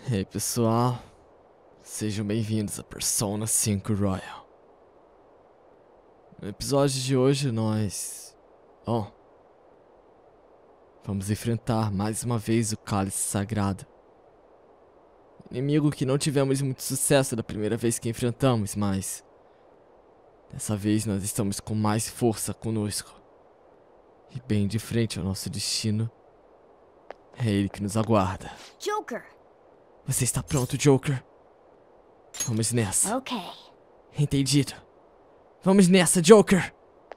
E aí pessoal, sejam bem-vindos a Persona 5 Royal. No episódio de hoje nós... vamos enfrentar mais uma vez o Cálice Sagrado. Inimigo que não tivemos muito sucesso da primeira vez que enfrentamos, mas... dessa vez nós estamos com mais força conosco. E bem de frente ao nosso destino, é ele que nos aguarda. Joker! Você está pronto, Joker? Vamos nessa. Ok. Entendido. Vamos nessa, Joker!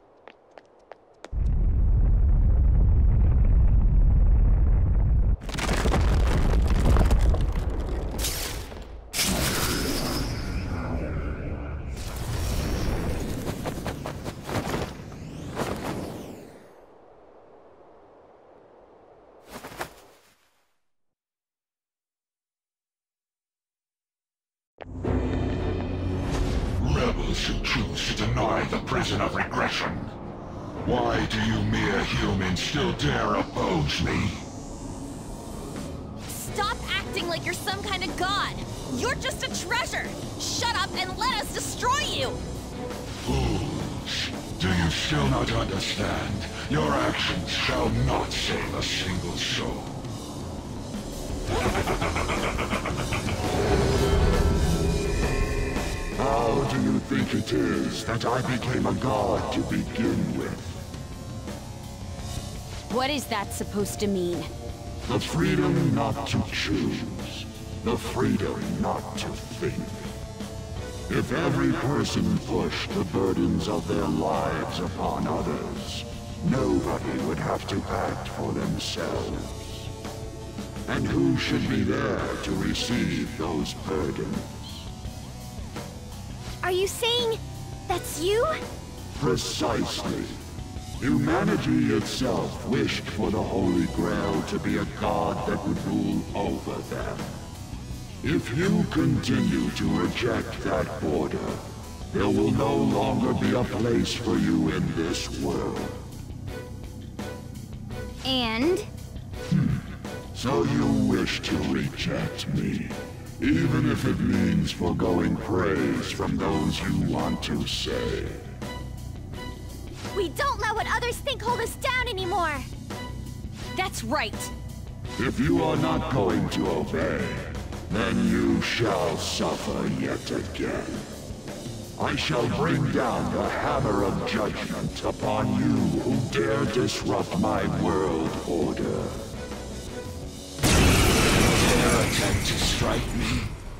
Rebels who choose to deny the prison of regression. Why do you mere humans still dare oppose me? Stop acting like you're some kind of god! You're just a treasure! Shut up and let us destroy you! Fools! Do you still not understand? Your actions shall not save a single soul. How do you think it is that I became a god to begin with? What is that supposed to mean? The freedom not to choose. The freedom not to think. If every person pushed the burdens of their lives upon others, nobody would have to act for themselves. And who should be there to receive those burdens? Are you saying that's you? Precisely. Humanity itself wished for the Holy Grail to be a god that would rule over them. If you continue to reject that order, there will no longer be a place for you in this world. And? So you wish to reject me, even if it means foregoing praise from those you want to say. We don't let what others think hold us down anymore! That's right! If you are not going to obey, then you shall suffer yet again. I shall bring down the hammer of judgment upon you who dare disrupt my world order. Dare attempt to strike me?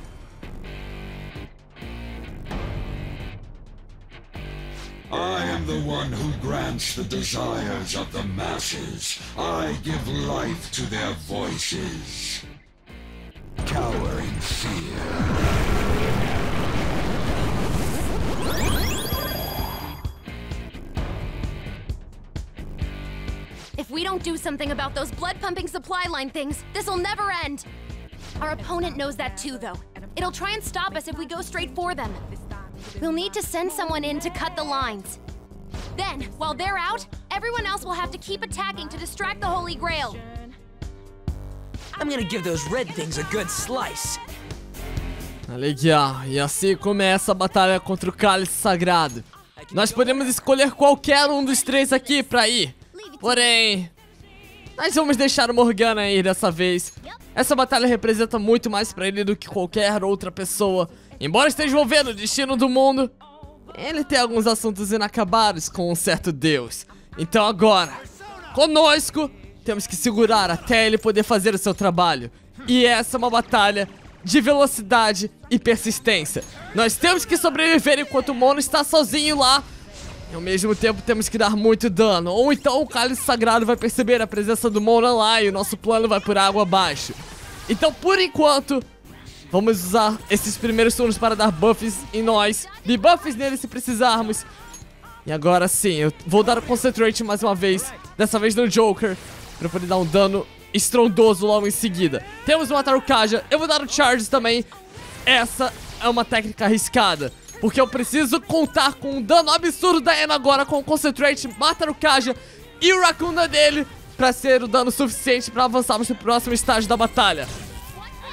I am the one who grants the desires of the masses. I give life to their voices. Cower in fear. If we don't do something about those blood-pumping supply line things, this'll never end! Our opponent knows that too, though. It'll try and stop us if we go straight for them. We'll need to send someone in to cut the lines. Then, while they're out, everyone else will have to keep attacking to distract the Holy Grail. I'm gonna give those red things a good slice. Legal, e assim começa a batalha contra o Cálice Sagrado. Nós podemos escolher qualquer um dos três aqui pra ir. Porém, nós vamos deixar o Morgana ir dessa vez. Essa batalha representa muito mais pra ele do que qualquer outra pessoa. Embora esteja envolvendo o destino do mundo, ele tem alguns assuntos inacabados com um certo Deus. Então agora, conosco, temos que segurar até ele poder fazer o seu trabalho. E essa é uma batalha de velocidade e persistência. Nós temos que sobreviver enquanto o Mono está sozinho lá. E ao mesmo tempo temos que dar muito dano. Ou então o Cálice Sagrado vai perceber a presença do Mono lá e o nosso plano vai por água abaixo. Então por enquanto, vamos usar esses primeiros turnos para dar buffs em nós. Debuffs nele se precisarmos. E agora sim, eu vou dar o Concentrate mais uma vez. Dessa vez no Joker, para poder dar um dano estrondoso logo em seguida. Temos o matar o Kaja, eu vou dar o Charge também. Essa é uma técnica arriscada, porque eu preciso contar com um dano absurdo da Ana agora com o Concentrate, matar o Kaja e o Raccoon dele, pra ser o dano suficiente pra avançarmos pro próximo estágio da batalha.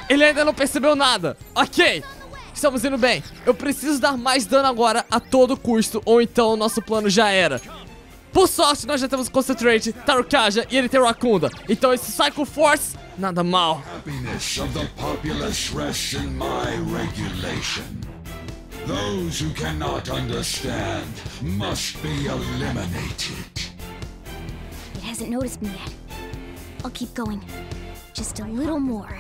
Ele ainda não percebeu nada. Ok, estamos indo bem. Eu preciso dar mais dano agora a todo custo, ou então o nosso plano já era. Por sorte, nós já temos Concentrate, Tarukaja e ele tem Rakunda. Então esse Psycho Force, nada mal. Happiness of the populace rests in my regulation. Those who cannot understand must be eliminated. It hasn't noticed me yet. I'll keep going. Just a little more.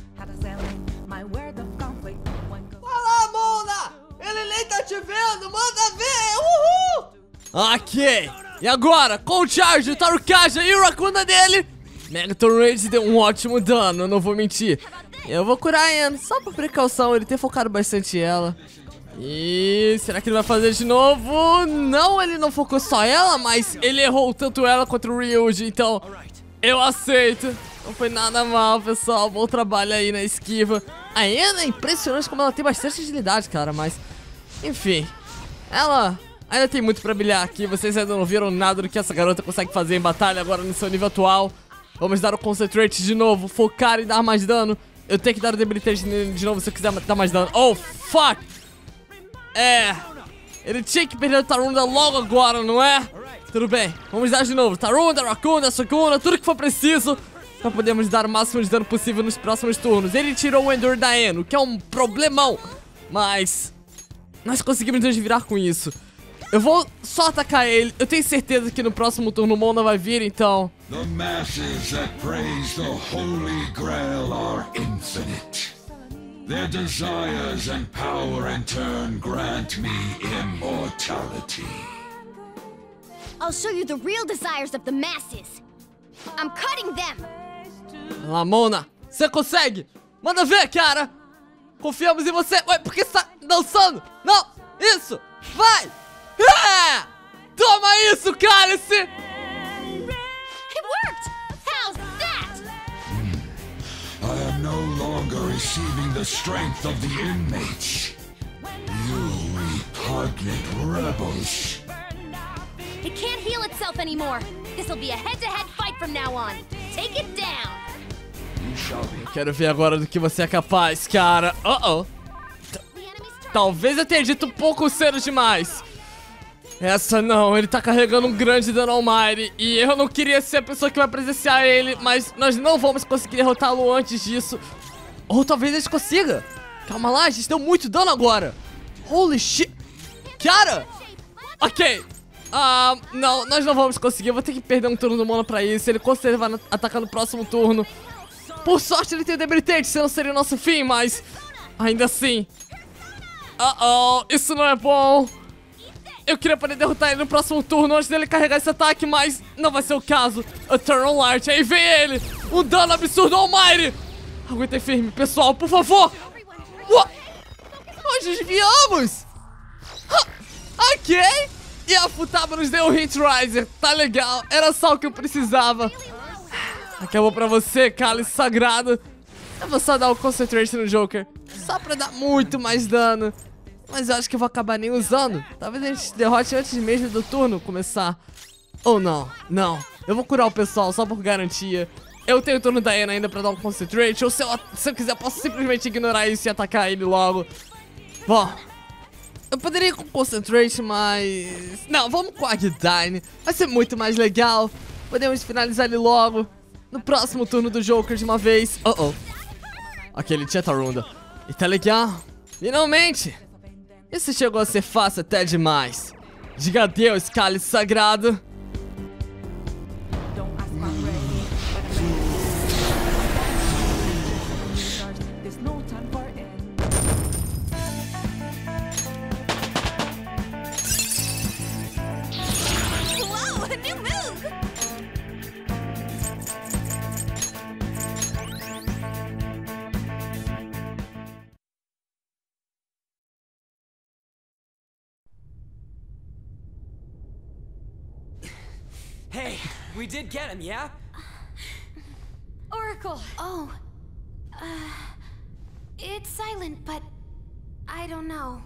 Fala, Mona! Ele nem tá te vendo, manda ver! Uhul! Ok, e agora, com o Charge, o Tarukaja e o Rakunda dele, Megaton Rage deu um ótimo dano, eu não vou mentir. Eu vou curar a Anne, só por precaução, ele tem focado bastante ela. E será que ele vai fazer de novo? Não, ele não focou só ela, mas ele errou tanto ela quanto o Ryuji, então eu aceito. Não foi nada mal, pessoal, bom trabalho aí na esquiva. A Anne é impressionante como ela tem bastante agilidade, cara, mas enfim, ela ainda tem muito pra brilhar aqui. Vocês ainda não viram nada do que essa garota consegue fazer em batalha agora no seu nível atual. Vamos dar o Concentrate de novo, focar e dar mais dano. Eu tenho que dar o Debilitation nele de novo se eu quiser dar mais dano. Oh, fuck! Ele tinha que perder o Tarunda logo agora, não é? Tudo bem, vamos dar de novo. Tarunda, Rakunda, Sukuna, tudo que for preciso pra podermos dar o máximo de dano possível nos próximos turnos. Ele tirou o Endure da Eno, que é um problemão, mas nós conseguimos nos virar com isso. Eu vou só atacar ele. Eu tenho certeza que no próximo turno o Mona vai vir, então. The masses that praise the Holy Grail are infinite. Their desires and power in turn grant me immortality. I'll show you the real desires of the masses. I'm cutting them. Vai lá, Mona. Você consegue? Manda ver, cara. Confiamos em você. Ué, por que você tá dançando? Não, isso. Vai. Toma isso, cálice. It worked. How's that? I am no longer receiving the strength of the inmates. You repugnant rebels. It can't heal itself anymore. This'll be a head-to-head fight from now on. Take it down. Quero ver agora do que você é capaz, cara. Talvez eu tenha dito um pouco cedo demais. Essa não, ele tá carregando um grande dano ao Mighty. E eu não queria ser a pessoa que vai presenciar ele, mas nós não vamos conseguir derrotá-lo antes disso. Ou talvez a gente consiga. Calma lá, a gente deu muito dano agora. Holy shit. Cara. Ok. Não, nós não vamos conseguir. Eu vou ter que perder um turno do Mona pra isso. Ele com certeza vai atacar no próximo turno. Por sorte ele tem o Debilitate, senão seria o nosso fim, mas ainda assim. Isso não é bom. Eu queria poder derrotar ele no próximo turno antes dele carregar esse ataque, mas não vai ser o caso. Eternal Light, aí vem ele. Um dano absurdo ao Mighty. Aguentem firme, pessoal, por favor. Nós desviamos. Ok. E a Futaba nos deu um Hit Riser. Tá legal, era só o que eu precisava. Acabou pra você, cálice sagrado. Eu vou só dar o Concentrate no Joker, só pra dar muito mais dano. Mas eu acho que eu vou acabar nem usando. Talvez a gente derrote antes mesmo do turno começar. Ou não, não. Eu vou curar o pessoal só por garantia. Eu tenho o turno da Ana ainda pra dar um Concentrate. Ou se eu quiser, posso simplesmente ignorar isso e atacar ele logo. Bom, eu poderia ir com Concentrate, mas... Não, vamos com Agdine. Vai ser muito mais legal. Podemos finalizar ele logo no próximo turno do Joker de uma vez. Ok, ele tinha Tarunda. E tá legal. Finalmente. Isso chegou a ser fácil até demais. Diga adeus, cálice sagrado. Whoa, a new move! Hey, we did get him, yeah? Oracle! Oh. It's silent, but I don't know.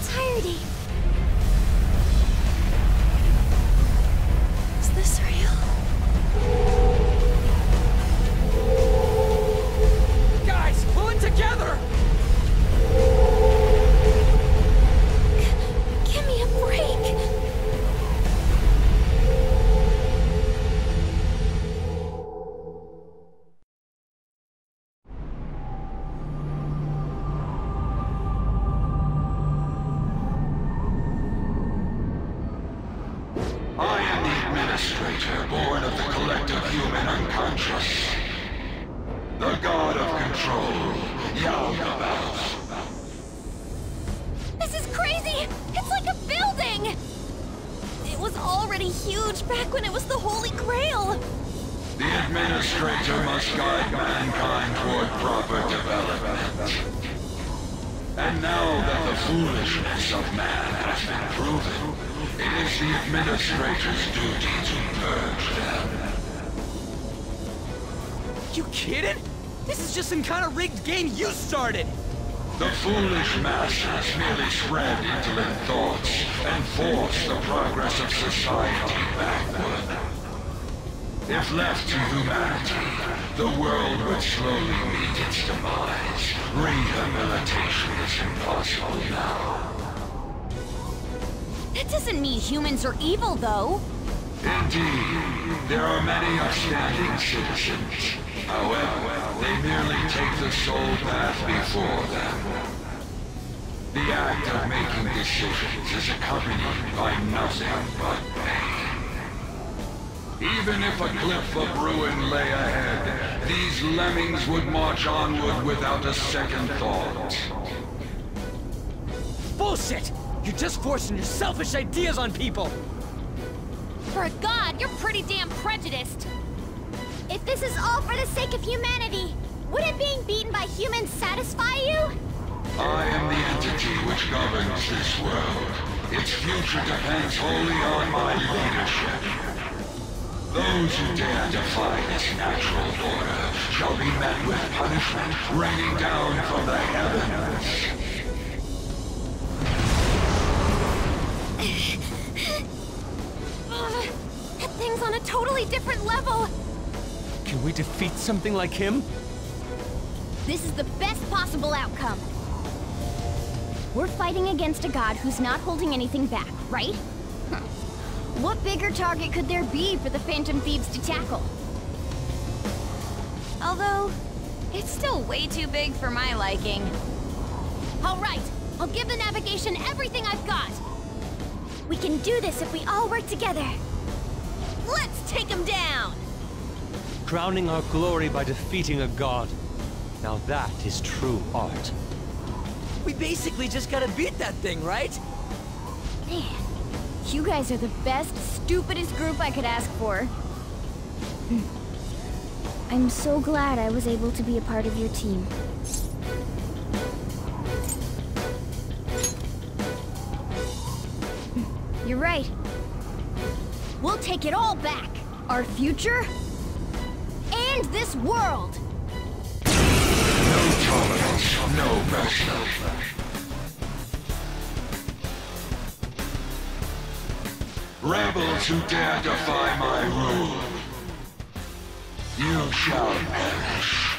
entirety. Is this real? Guys, pull it together! Give me a break. I am the Administrator, born of the collective human unconscious. The god of control, Yaldabaoth. This is crazy! It's like a building! It was already huge back when it was the Holy Grail! The Administrator must guide mankind toward proper development. And now that the foolishness of man has been proven, it is the Administrator's duty to purge them. You kidding? This is just some kind of rigged game you started! The foolish masters merely spread indolent thoughts and force the progress of society backward. If left to humanity, the world would slowly meet its demise. Rehabilitation is impossible now. That doesn't mean humans are evil, though. Indeed, there are many upstanding citizens. However, they merely take the soul path before them. The act of making decisions is accompanied by nothing but pain. Even if a cliff of ruin lay ahead, these lemmings would march onward without a second thought. Bullshit! You're just forcing your selfish ideas on people! For a god, you're pretty damn prejudiced. If this is all for the sake of humanity, wouldn't being beaten by humans satisfy you? I am the entity which governs this world. Its future depends wholly on my leadership. Those who dare defy this natural order shall be met with punishment raining down from the heavens. That thing's on a totally different level. Can we defeat something like him? This is the best possible outcome. We're fighting against a god who's not holding anything back, right? What bigger target could there be for the Phantom Thieves to tackle? Although, it's still way too big for my liking. All right, I'll give the navigation everything I've got. We can do this if we all work together. Let's take him down! Crowning our glory by defeating a god. Now that is true art. We basically just gotta beat that thing, right? Man, you guys are the best, stupidest group I could ask for. I'm so glad I was able to be a part of your team. You're right. We'll take it all back. Our future, and this world. No tolerance, no mercy. Rebels who dare defy my rule, you shall perish.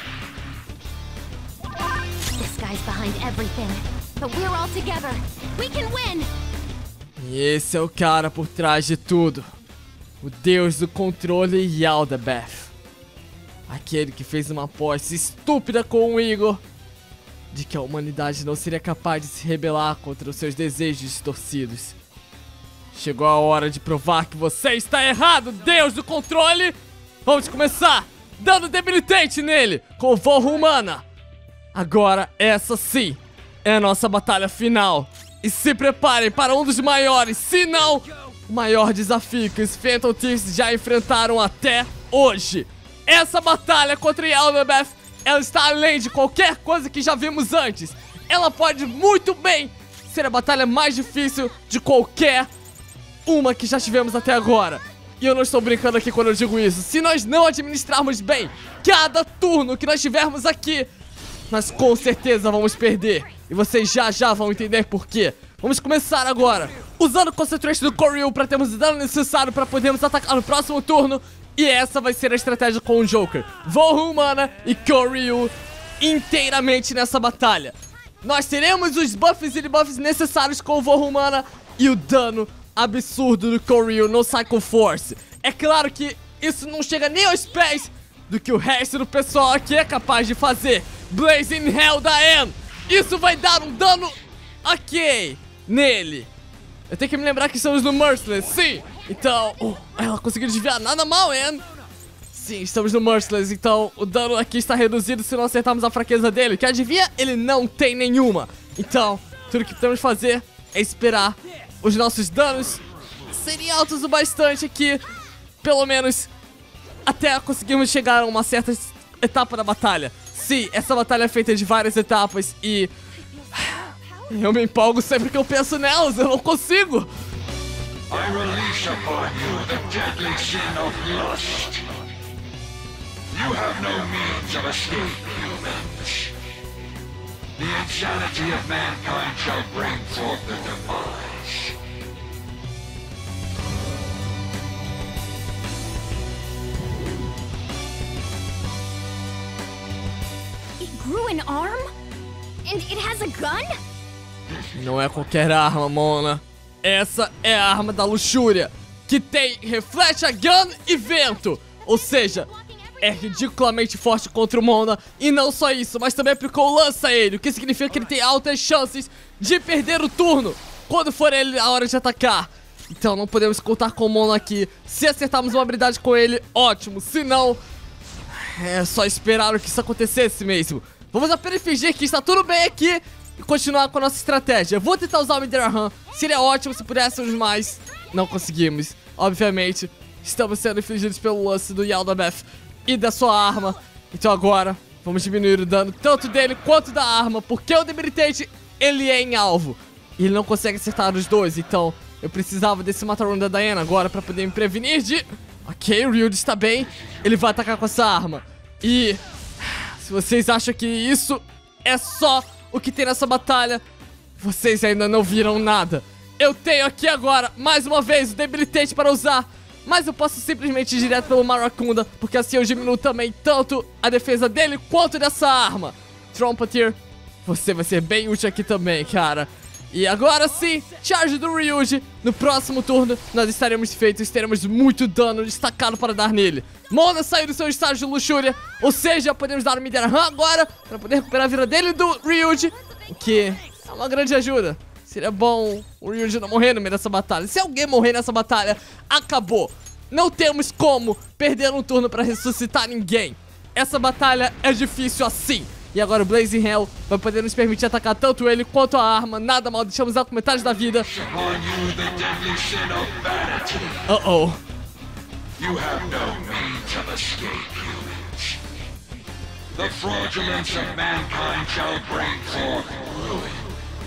This guy's behind everything, but we're all together. We can win! E esse é o cara por trás de tudo. O deus do controle, Yaldabaoth. Aquele que fez uma aposta estúpida com o Igor de que a humanidade não seria capaz de se rebelar contra os seus desejos distorcidos. Chegou a hora de provar que você está errado, deus do controle! Vamos começar dando debilitante nele com o Vorro Humana. Agora essa sim é a nossa batalha final. E se preparem para um dos maiores, se não o maior desafio que os Phantom Thieves já enfrentaram até hoje. Essa batalha contra Yaldabaoth, ela está além de qualquer coisa que já vimos antes. Ela pode muito bem ser a batalha mais difícil de qualquer uma que já tivemos até agora. E eu não estou brincando aqui quando eu digo isso. Se nós não administrarmos bem cada turno que nós tivermos aqui, nós com certeza vamos perder. E vocês já vão entender por quê. Vamos começar agora, usando o Concentration do Koryu pra termos o dano necessário pra podermos atacar no próximo turno. E essa vai ser a estratégia com o Joker. Vou Humana e Koryu inteiramente nessa batalha. Nós teremos os buffs e debuffs necessários com o Vou Humana e o dano absurdo do Koryu no Psycho Force. É claro que isso não chega nem aos pés do que o resto do pessoal aqui é capaz de fazer. Blazing Hell da Anne. Isso vai dar um dano ok nele. Eu tenho que me lembrar que estamos no Merciless, sim. Então, ela conseguiu desviar, nada mal, Anne. Sim, estamos no Merciless, então o dano aqui está reduzido se não acertarmos a fraqueza dele. Que adivinha? Ele não tem nenhuma. Então, tudo que podemos fazer é esperar os nossos danos serem altos o bastante aqui. Pelo menos até conseguirmos chegar a uma certa etapa da batalha. Sim, essa batalha é feita de várias etapas e eu me empolgo sempre que eu penso nelas, eu não consigo. I release upon you the deadly sin of lust. You have no means of escape, humans. The insanity of mankind shall bring forth the demise. It grew an arm? And it has a gun? Não é qualquer arma, Mona. Essa é a arma da luxúria, que tem Reflect Gun e vento. Ou seja, é ridiculamente forte contra o Mona. E não só isso, mas também aplicou o lança a ele, o que significa que ele tem altas chances de perder o turno quando for ele a hora de atacar. Então não podemos contar com o Mona aqui. Se acertarmos uma habilidade com ele, ótimo. Se não, é só esperar que isso acontecesse mesmo. Vamos apenas fingir que está tudo bem aqui e continuar com a nossa estratégia. Vou tentar usar o Midirahan. Seria ótimo se pudéssemos, mas não conseguimos. Obviamente, estamos sendo infligidos pelo lance do Yaldabeth e da sua arma. Então agora, vamos diminuir o dano tanto dele quanto da arma, porque o Debilitate, ele é em alvo e ele não consegue acertar os dois. Então, eu precisava desse Mataron da Diana agora pra poder me prevenir de... Ok, o Ryuji está bem. Ele vai atacar com essa arma. E... se vocês acham que isso é só o que tem nessa batalha, vocês ainda não viram nada. Eu tenho aqui agora, mais uma vez, o Debilitate para usar. Mas eu posso simplesmente ir direto pelo Maracunda, porque assim eu diminuo também tanto a defesa dele quanto dessa arma. Trumpeter, você vai ser bem útil aqui também, cara. E agora sim, charge do Ryuji. No próximo turno, nós estaremos feitos, teremos muito dano destacado para dar nele. Mona saiu do seu estágio de luxúria, ou seja, podemos dar o Midirahan agora, para poder recuperar a vida dele do Ryuji, o que é uma grande ajuda. Seria bom o Ryuji não morrer no meio dessa batalha. Se alguém morrer nessa batalha, acabou. Não temos como perder um turno para ressuscitar ninguém. Essa batalha é difícil assim. E agora o Blazing Hell vai poder nos permitir atacar tanto ele quanto a arma. Nada mal, deixamos ela com metade da vida. Uh-oh. You have no means of escape, humans. The fraudulence of mankind shall bring forth ruin.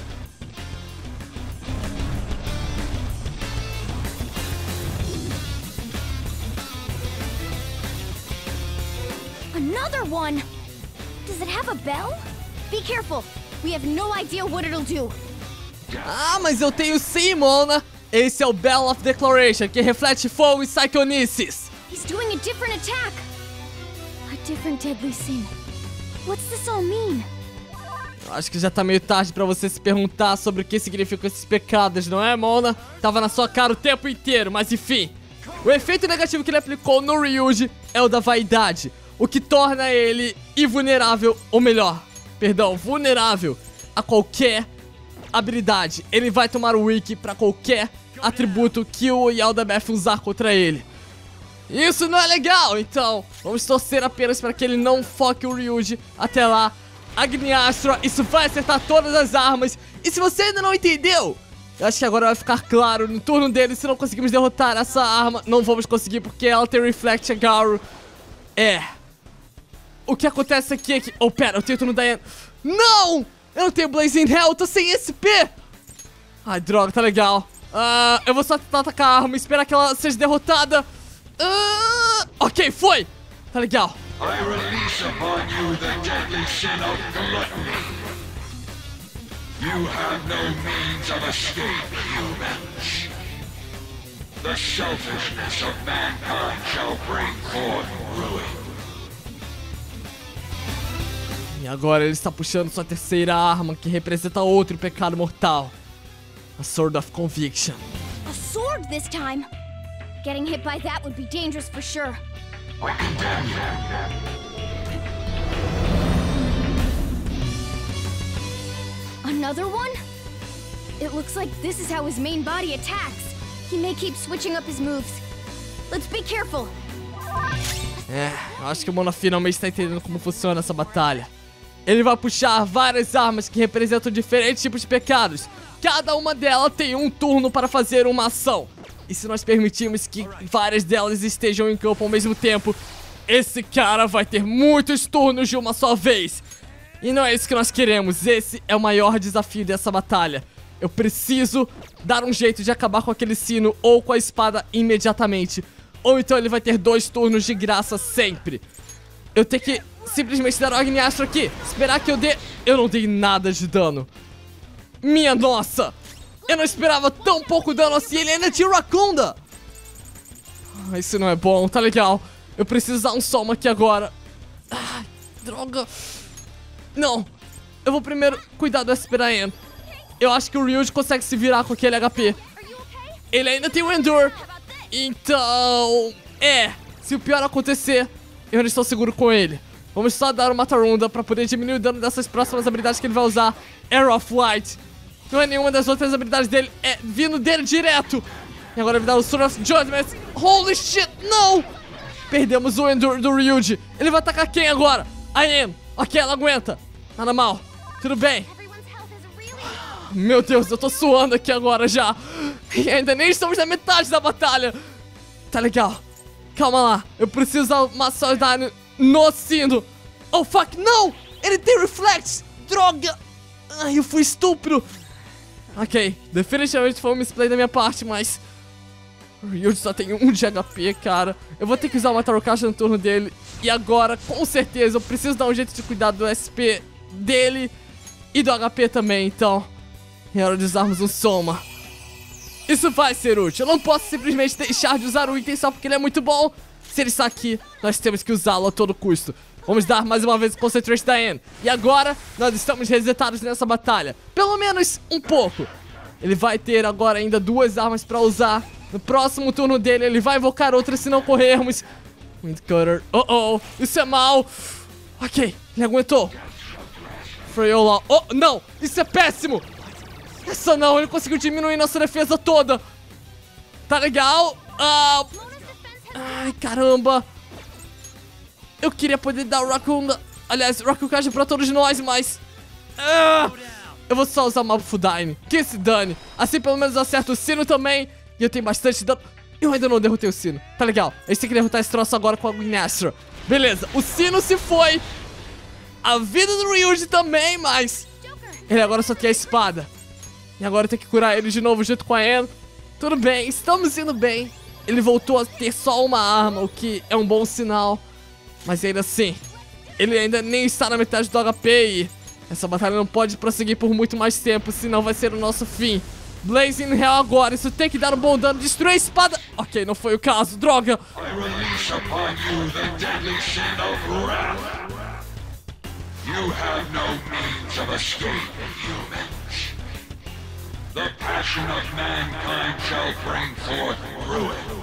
Another one! Does it have a bell? Be careful. We have no idea what it'll do. Ah, mas eu tenho sim, Mona. Esse é o Bell of Declaration, que reflete fogo e Psychonesis. He's doing a different attack. A different deadly sin. What's this all mean? Eu acho que já tá meio tarde pra você se perguntar sobre o que significam esses pecados, não é, Mona? Tava na sua cara o tempo inteiro, mas enfim. O efeito negativo que ele aplicou no Ryuji é o da vaidade, o que torna ele invulnerável, ou melhor, perdão, vulnerável a qualquer habilidade. Ele vai tomar o Wiki pra qualquer atributo que o Yaldabeth usar contra ele. Isso não é legal, então vamos torcer apenas para que ele não foque o Ryuji. Até lá, Agniastra, isso vai acertar todas as armas. E se você ainda não entendeu, eu acho que agora vai ficar claro no turno dele. Se não conseguimos derrotar essa arma, não vamos conseguir, porque ela tem Reflect Agaru. O que acontece aqui é que... Oh, pera, eu tenho turno da Diana. Não! Eu não tenho Blazing Hell, eu tô sem SP! Ai, droga, tá legal. Eu vou só tentar atacar a arma e esperar que ela seja derrotada. Ok, foi! Tá legal. I release upon you the deadly sin of gluttony. You have no means of escape, humans. The selfishness of mankind shall bring forth ruin. E agora ele está puxando sua terceira arma, que representa outro pecado mortal. A Sword of Conviction. A sword this time. Getting hit by that would be dangerous for sure. I condemn you. Another one? It looks like this is how his main body attacks. He may keep switching up his moves. Let's be careful. Eu acho que o Mona finalmente está entendendo como funciona essa batalha. Ele vai puxar várias armas que representam diferentes tipos de pecados. Cada uma delas tem um turno para fazer uma ação. E se nós permitirmos que várias delas estejam em campo ao mesmo tempo, esse cara vai ter muitos turnos de uma só vez. E não é isso que nós queremos. Esse é o maior desafio dessa batalha. Eu preciso dar um jeito de acabar com aquele sino ou com a espada imediatamente. Ou então ele vai ter 2 turnos de graça sempre. Eu tenho que simplesmente dar o Agniastro aqui. Esperar que eu dê... Eu não dei nada de dano. Minha nossa! Eu não esperava tão pouco dano assim. Ele ainda tinha Rakunda. Isso não é bom, tá legal. Eu preciso usar um Soma aqui agora. Ai, droga. Não. Eu vou primeiro cuidar do SP da Anne. Eu acho que o Ryuji consegue se virar com aquele HP. Ele ainda tem o Endure. Então... se o pior acontecer, eu não estou seguro com ele. Vamos só dar uma Matarunda pra poder diminuir o dano dessas próximas habilidades que ele vai usar. Arrow of Light. Não é nenhuma das outras habilidades dele. É vindo dele direto. E agora ele vai dar o Sword of Judgment. Holy shit, não! Perdemos o Endure do Ryuji. Ele vai atacar quem agora? A Anne. Ok, ela aguenta. Nada mal. Tudo bem. Meu Deus, eu tô suando aqui agora já. E ainda nem estamos na metade da batalha. Tá legal. Calma lá. Eu preciso usar uma Sword no sino. Oh, fuck, não! Ele tem Reflect. Droga. Ai, eu fui estúpido. Ok, definitivamente foi um misplay da minha parte, mas... o Ryuji só tem 1 de HP, cara. Eu vou ter que usar uma Tarokasha no turno dele. E agora, com certeza, eu preciso dar um jeito de cuidar do SP dele e do HP também, então... é hora de usarmos um Soma. Isso vai ser útil. Eu não posso simplesmente deixar de usar o item só porque ele é muito bom. Se ele está aqui, nós temos que usá-lo a todo custo. Vamos dar mais uma vez o Concentration da Anne. E agora, nós estamos resetados nessa batalha. Pelo menos um pouco. Ele vai ter agora ainda 2 armas pra usar. No próximo turno dele, ele vai invocar outras se não corrermos. Windcutter. Isso é mal. Ok, ele aguentou. Freyola. Oh, não! Isso é péssimo! Essa não, ele conseguiu diminuir nossa defesa toda. Tá legal. Ai, caramba. Eu queria poder dar o Rakunda. Aliás, o Rakukage pra todos nós, mas... eu vou só usar o Mabufudine. Que se dane. Assim pelo menos eu acerto o sino também. E eu tenho bastante dano. Eu ainda não derrotei o sino. Tá legal. A gente tem que derrotar esse troço agora com a Agniastro. Beleza, o sino se foi. A vida do Ryuji também, mas... ele agora só tem a espada. E agora eu tenho que curar ele de novo junto com a Anne. Tudo bem, estamos indo bem. Ele voltou a ter só uma arma, o que é um bom sinal. Mas ainda assim, ele ainda nem está na metade do HP e essa batalha não pode prosseguir por muito mais tempo, senão vai ser o nosso fim. Blazing Hell agora, isso tem que dar um bom dano, destruir a espada. Ok, não foi o caso, droga. I release upon you the deadly sin of wrath. You have no means of escape, humans. The passion of mankind shall bring forth ruin.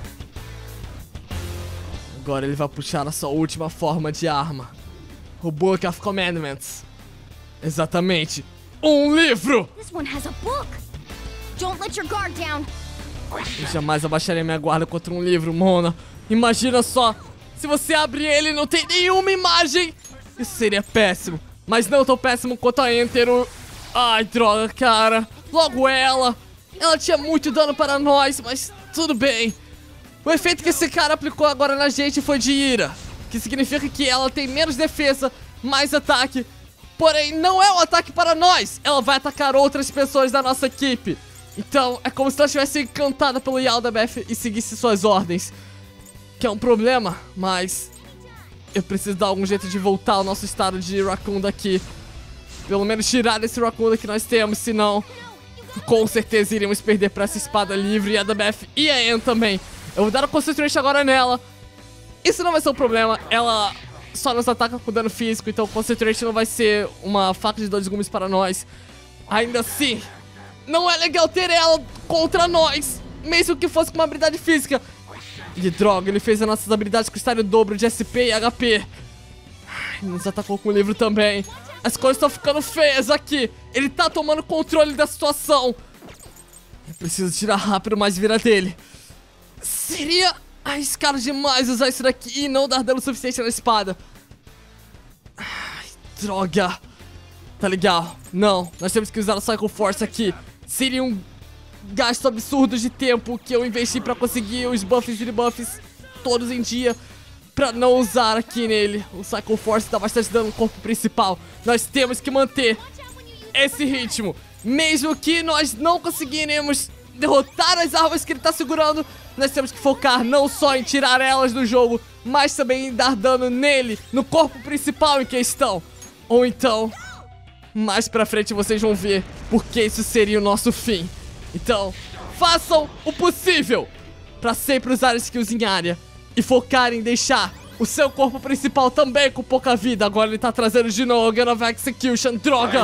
Agora ele vai puxar a sua última forma de arma. O Book of Commandments. Exatamente. Um livro! This one has a book. Don't let your guard down. Eu jamais abaixarei minha guarda contra um livro, Mona. Imagina só. Se você abrir ele e não tem nenhuma imagem. Isso seria péssimo. Mas não tão péssimo quanto a Entero. Ai, droga, cara. Logo ela. Ela tinha muito dano para nós, mas tudo bem. O efeito que esse cara aplicou agora na gente foi de ira, que significa que ela tem menos defesa, mais ataque. Porém, não é um ataque para nós. Ela vai atacar outras pessoas da nossa equipe. Então, é como se ela estivesse encantada pelo Yaldabeth e seguisse suas ordens. Que é um problema, mas... eu preciso dar algum jeito de voltar ao nosso estado de Rakunda aqui. pelo menos tirar esse Rakunda que nós temos, senão com certeza iríamos perder pra essa espada livre, e a da Beth e a Anne também. Eu vou dar a Concentration agora nela. Isso não vai ser um problema, ela só nos ataca com dano físico, então Concentration não vai ser uma faca de 2 gumes para nós. Ainda assim, não é legal ter ela contra nós, mesmo que fosse com uma habilidade física. E droga, ele fez as nossas habilidades custarem o dobro de SP e HP. Ele nos atacou com o livro também. As coisas estão ficando feias aqui. Ele tá tomando controle da situação. Eu preciso tirar rápido mais vida dele. Seria arriscado demais usar isso daqui e não dar dano suficiente na espada. Ai, droga. Tá legal. Não, nós temos que usar a Cycle Force aqui. Seria um gasto absurdo de tempo que eu investi pra conseguir os buffs e debuffs todos em dia, pra não usar aqui nele. O Cycle Force dá bastante dano no corpo principal. Nós temos que manter esse ritmo. Mesmo que nós não conseguiremos derrotar as armas que ele tá segurando, nós temos que focar não só em tirar elas do jogo, mas também em dar dano nele, no corpo principal em questão. Ou então, mais pra frente vocês vão ver porque isso seria o nosso fim. Então, façam o possível pra sempre usar skills em área e focar em deixar o seu corpo principal também com pouca vida. Agora ele tá trazendo de novo o Gun of Execution, droga!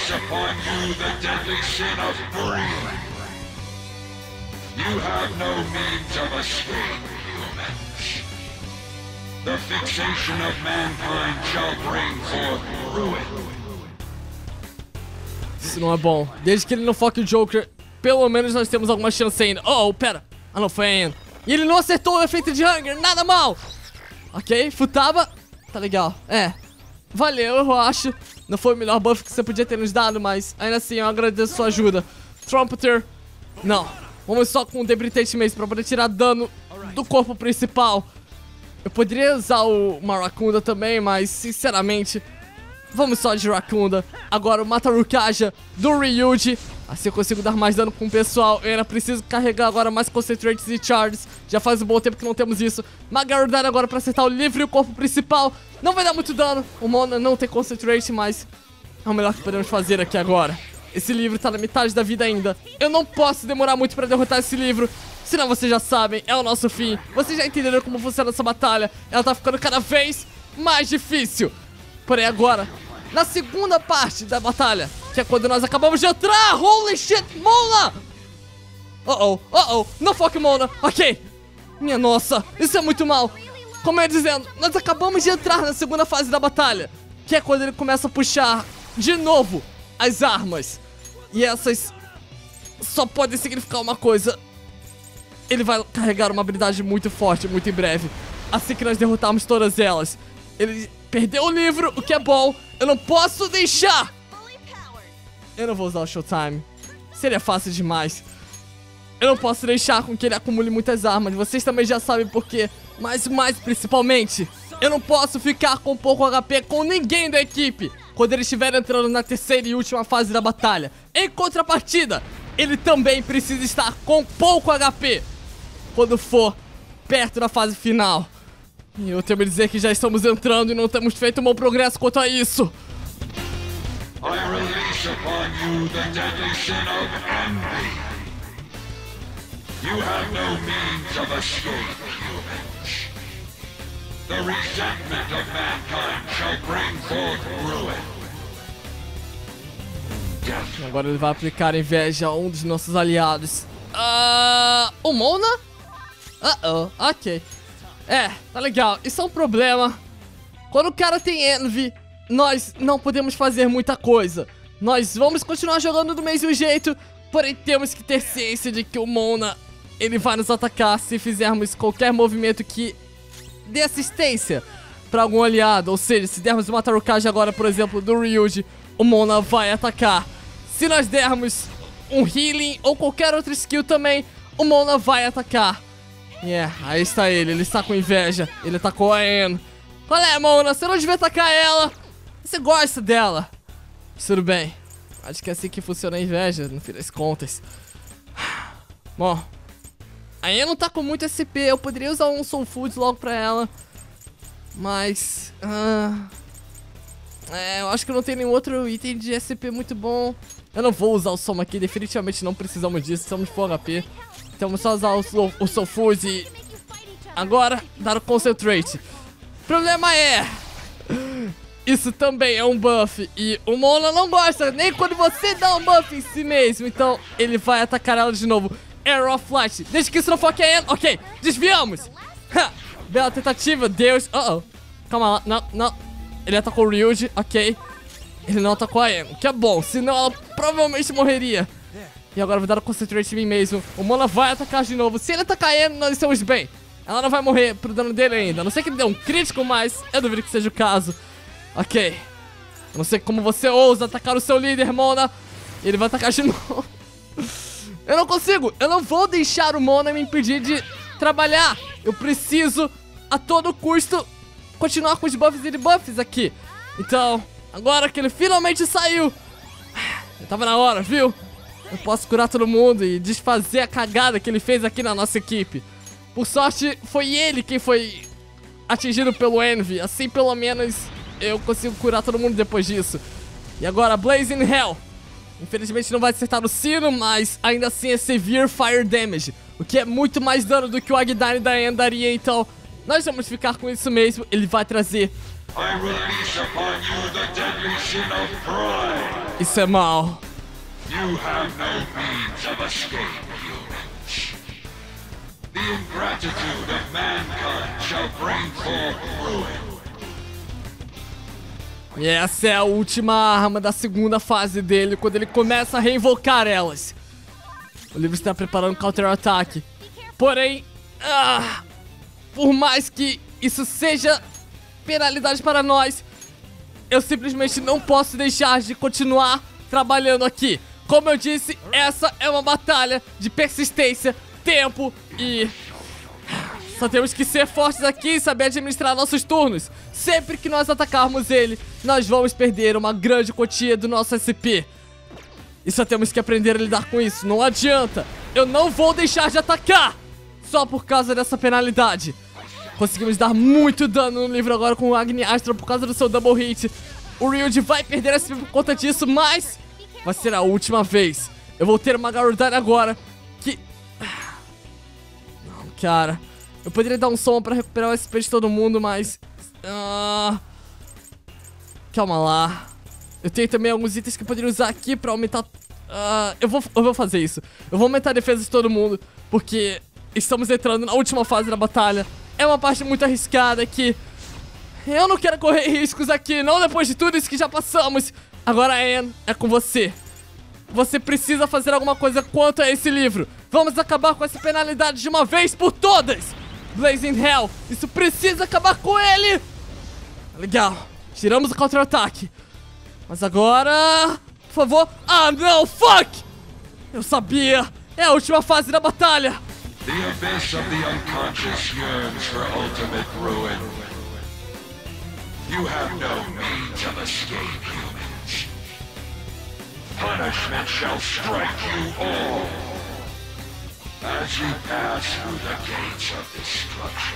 Isso não é bom. Desde que ele não foque o Joker, pelo menos nós temos alguma chance ainda. Oh, pera. Ah, não, foi a Anne. E ele não acertou o efeito de Hunger, nada mal. Ok, Futaba. Tá legal. É, valeu, eu acho. Não foi o melhor buff que você podia ter nos dado, mas ainda assim eu agradeço a sua ajuda. Trumpeter. Não, vamos só com o Debilitate mesmo pra poder tirar dano do corpo principal. Eu poderia usar o Marakunda também, mas sinceramente, vamos só de Rakunda. Agora o Matarukaja do Ryuji. Assim eu consigo dar mais dano com o pessoal. Eu ainda preciso carregar agora mais Concentrates e Charges. Já faz um bom tempo que não temos isso. Magarudan agora pra acertar o livre e o corpo principal. Não vai dar muito dano. O Mona não tem Concentrate, mas é o melhor que podemos fazer aqui agora. Esse livro tá na metade da vida ainda. Eu não posso demorar muito pra derrotar esse livro, senão vocês já sabem, é o nosso fim. Vocês já entenderam como funciona essa batalha. Ela tá ficando cada vez mais difícil. Porém agora, na segunda parte da batalha, que é quando nós acabamos de entrar. Holy shit, Mona! Não foque Mona, ok. Minha nossa, isso é muito mal. Como eu ia dizendo, nós acabamos de entrar na segunda fase da batalha, que é quando ele começa a puxar de novo as armas. E essas só podem significar uma coisa: ele vai carregar uma habilidade muito forte, muito em breve. Assim que nós derrotarmos todas elas. Ele perdeu o livro, o que é bom. Eu não posso deixar. Eu não vou usar o Showtime. Seria fácil demais. Eu não posso deixar com que ele acumule muitas armas. Vocês também já sabem por quê. Mas mais principalmente, eu não posso ficar com pouco HP com ninguém da equipe quando ele estiver entrando na terceira e última fase da batalha. Em contrapartida, ele também precisa estar com pouco HP quando for perto da fase final. E eu tenho que dizer que já estamos entrando e não temos feito um bom progresso quanto a isso. I release upon you the deadly sin of envy. You have no means of escape, humans. The resentment of mankind shall bring forth ruin. Death. Agora ele vai aplicar inveja a um dos nossos aliados. O Mona? Ok. É, tá legal. Isso é um problema. Quando o cara tem Envy, nós não podemos fazer muita coisa. Nós vamos continuar jogando do mesmo jeito, porém temos que ter ciência de que o Mona, ele vai nos atacar se fizermos qualquer movimento que dê assistência pra algum aliado. Ou seja, se dermos uma Matarukaja agora, por exemplo, do Ryuji, o Mona vai atacar. Se nós dermos um healing ou qualquer outra skill também, o Mona vai atacar. Aí está ele está com inveja. Ele atacou a Anne. Qual é, Mona? Você não devia atacar ela. Você gosta dela. Tudo bem. Acho que é assim que funciona a inveja, no fim das contas. Bom, a Anne não tá com muito SP. Eu poderia usar um Soul Food logo pra ela, mas Eu acho que não tem nenhum outro item de SP muito bom. Eu não vou usar o Soma aqui, definitivamente não precisamos disso, estamos full HP. Então vamos só usar o Soul Fuse e agora dar o Concentrate. O problema é... isso também é um buff e o Mona não gosta nem quando você dá um buff em si mesmo. Então ele vai atacar ela de novo. Arrow of Light, desde que isso não foque a Anne. Ok, desviamos. Bela tentativa, Deus. Calma lá, não. Ele atacou o Ryuji, ok. Ele não atacou a Anne, que é bom, senão ela provavelmente morreria. E agora eu vou dar o Concentrate em mim mesmo. O Mona vai atacar de novo. Se ele atacar a Anne, nós estamos bem. Ela não vai morrer pro dano dele ainda. A não ser que ele dê um crítico, mas eu duvido que seja o caso. Ok. Eu não sei como você ousa atacar o seu líder, Mona. Ele vai atacar de novo. Eu não consigo. Eu não vou deixar o Mona me impedir de trabalhar. Eu preciso, a todo custo, continuar com os buffs e debuffs aqui. Então, agora que ele finalmente saiu, já tava na hora, viu? Eu posso curar todo mundo e desfazer a cagada que ele fez aqui na nossa equipe. Por sorte, foi ele quem foi atingido pelo Envy. Assim, pelo menos, eu consigo curar todo mundo depois disso. E agora, Blazing Hell. Infelizmente não vai acertar o sino, mas ainda assim é Severe Fire Damage, o que é muito mais dano do que o Agdine da Anne daria. Então, nós vamos ficar com isso mesmo. Ele vai trazer... isso é mal. You have no means of escape, humans. The ingratitude of mankind shall bring forth ruin. E essa é a última arma da segunda fase dele, quando ele começa a reinvocar elas. O livro está preparando um counter-ataque. Porém, por mais que isso seja penalidade para nós, eu simplesmente não posso deixar de continuar trabalhando aqui. Como eu disse, essa é uma batalha de persistência, tempo e... só temos que ser fortes aqui e saber administrar nossos turnos. Sempre que nós atacarmos ele, nós vamos perder uma grande quantia do nosso SP. E só temos que aprender a lidar com isso, não adianta. Eu não vou deixar de atacar só por causa dessa penalidade. Conseguimos dar muito dano no livro agora com o Agni Astra por causa do seu double hit. O Ryuji vai perder SP por conta disso, mas... vai ser a última vez. Eu vou ter uma Garudine agora que... não, cara. Eu poderia dar um som pra recuperar o SP de todo mundo, mas... calma lá. Eu tenho também alguns itens que eu poderia usar aqui pra aumentar... eu vou fazer isso. Eu vou aumentar a defesa de todo mundo, porque estamos entrando na última fase da batalha. É uma parte muito arriscada que... eu não quero correr riscos aqui, não depois de tudo isso que já passamos. Agora, Anne, é com você. Você precisa fazer alguma coisa quanto a esse livro. Vamos acabar com essa penalidade de uma vez por todas. Blazing Hell, isso precisa acabar com ele. Legal, tiramos o contra-ataque. Mas agora... por favor... não, fuck! Eu sabia, é a última fase da batalha. The abyss of the unconscious yearns for ultimate ruin. You have no means of escape, humans. Punishment shall strike you all as you pass through the gates of destruction.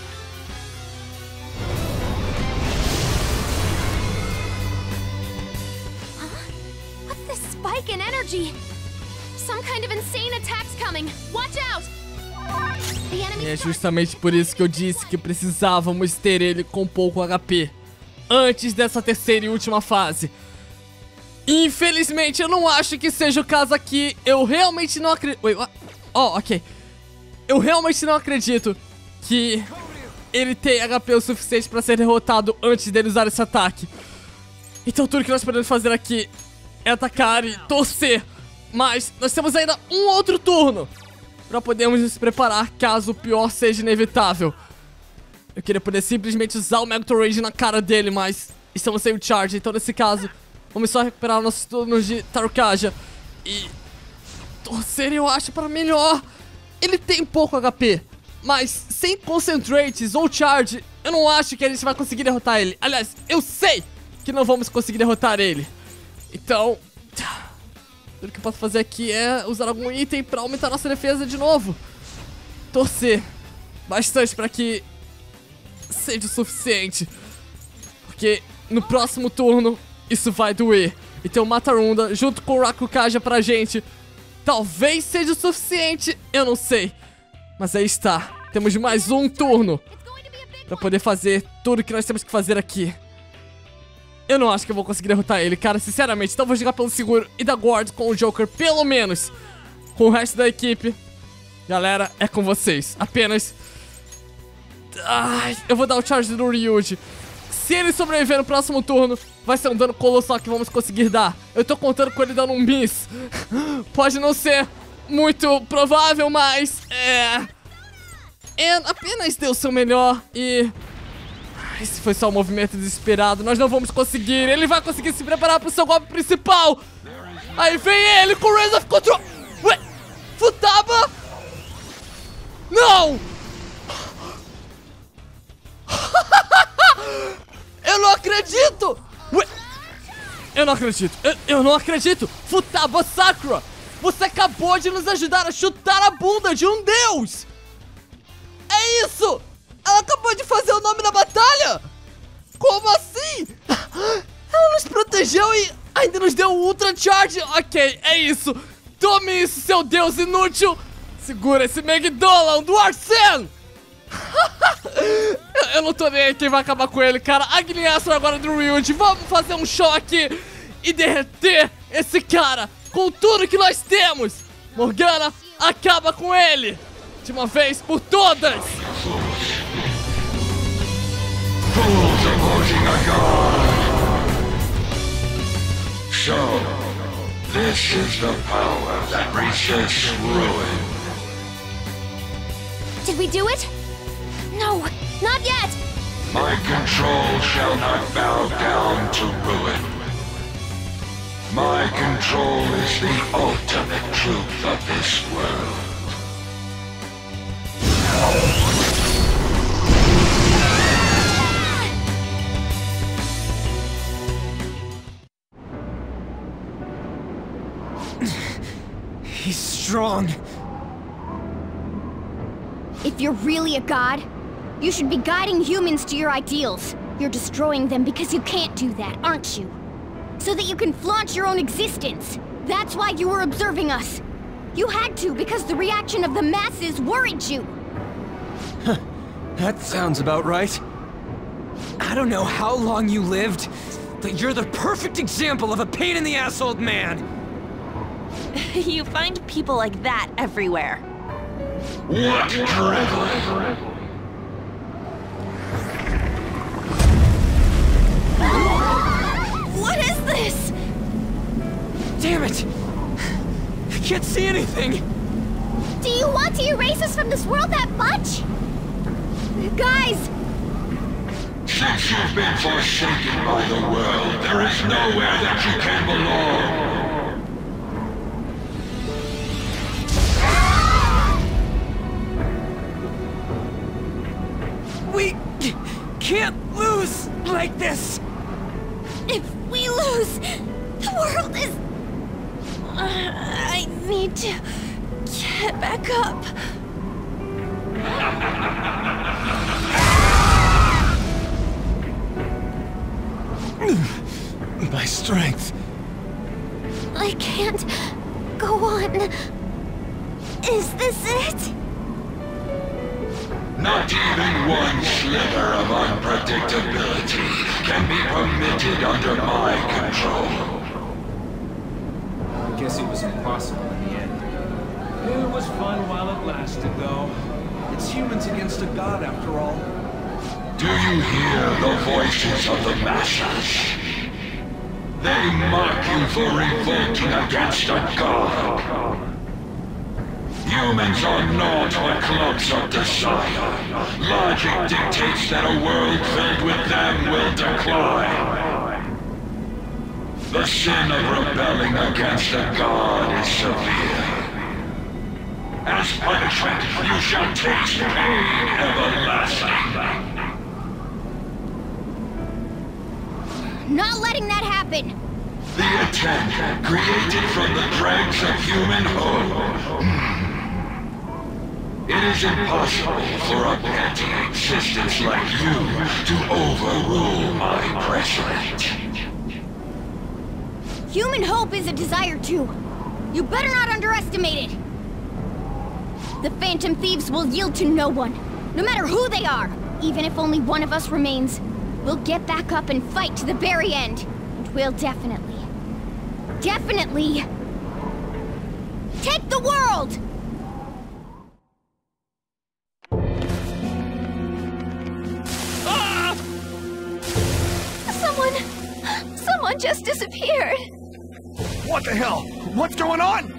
What's this spike in energy? Some kind of insane attack's coming. Watch out! The enemy... e é justamente por isso que eu disse que precisávamos ter ele com pouco HP antes dessa terceira e última fase. Infelizmente, eu não acho que seja o caso aqui. Eu realmente não acredito... ok. Eu realmente não acredito que ele tem HP o suficiente pra ser derrotado antes dele usar esse ataque. Então tudo que nós podemos fazer aqui é atacar e torcer. Mas nós temos ainda um outro turno pra podermos nos preparar caso o pior seja inevitável. Eu queria poder simplesmente usar o Megaton Rage na cara dele, mas estamos sem o Charge. Então nesse caso, vamos só recuperar nossos turnos de Tarukaja e torcer, eu acho, para melhor. Ele tem pouco HP, mas sem Concentrates ou Charge, eu não acho que a gente vai conseguir derrotar ele. Aliás, eu sei que não vamos conseguir derrotar ele. Então, tudo que eu posso fazer aqui é usar algum item pra aumentar nossa defesa de novo. Torcer bastante pra que seja o suficiente, porque no próximo turno isso vai doer. E ter o Matarunda junto com o Rakukaja pra gente talvez seja o suficiente, eu não sei. Mas aí está, temos mais um turno pra poder fazer tudo que nós temos que fazer aqui. Eu não acho que eu vou conseguir derrotar ele, cara, sinceramente. Então eu vou jogar pelo seguro e dar guard com o Joker, pelo menos. Com o resto da equipe, galera, é com vocês. Apenas... Ai, eu vou dar o charge do Ryuji. Se ele sobreviver no próximo turno, vai ser um dano colossal que vamos conseguir dar. Eu tô contando com ele dando um miss. Pode não ser muito provável, mas... apenas deu o seu melhor e... Esse foi só um movimento desesperado. Nós não vamos conseguir. Ele vai conseguir se preparar pro seu golpe principal. Aí vem ele com o Raise of Control. Ué, Futaba? Não! Eu não acredito! Ué, eu não acredito. Eu não acredito. Futaba Sakura, você acabou de nos ajudar a chutar a bunda de um deus. É isso! Ela acabou de fazer o nome da batalha? Como assim? Ela nos protegeu e ainda nos deu o Ultra Charge. Ok, é isso. Tome isso, seu deus inútil. Segura esse Megiddolan do Arsene. Eu não tô nem aí quem vai acabar com ele, cara. Agniastro agora do Ryuji. Vamos fazer um show aqui e derreter esse cara com tudo que nós temos. Morgana, acaba com ele de uma vez por todas. Fools opposing a god! So, this is the power that resists ruin. Did we do it? No, not yet! My control shall not bow down to ruin. My control is the ultimate truth of this world. He's strong. If you're really a god, you should be guiding humans to your ideals. You're destroying them because you can't do that, aren't you? So that you can flaunt your own existence. That's why you were observing us. You had to because the reaction of the masses worried you. That sounds about right. I don't know how long you lived, but you're the perfect example of a pain-in-the-ass old man. You find people like that everywhere. What drivel? What is this? Damn it! I can't see anything! Do you want to erase us from this world that much? Guys! Since you've been forsaken by the world, there is nowhere that you can belong. We can't lose like this! If we lose, the world is... I need to get back up. My strength. I can't go on. Is this it? Not even one sliver of unpredictability can be permitted under my control. I guess it was impossible in the end. It was fun while it lasted, though. It's humans against a god, after all. Do you hear the voices of the masses? They mock you for revolting against a god. Humans are not but clumps of desire. Logic dictates that a world filled with them will decline. The sin of rebelling against a god is severe. As punishment, you shall taste pain everlasting. Not letting that happen. The attempt, created from the dregs of human hope. It is impossible for a petty existence like you to overrule my precedent. Human hope is a desire too. You better not underestimate it. The Phantom Thieves will yield to no one, no matter who they are. Even if only one of us remains, we'll get back up and fight to the very end. And we'll definitely take the world! Ah! Someone just disappeared. What the hell? What's going on?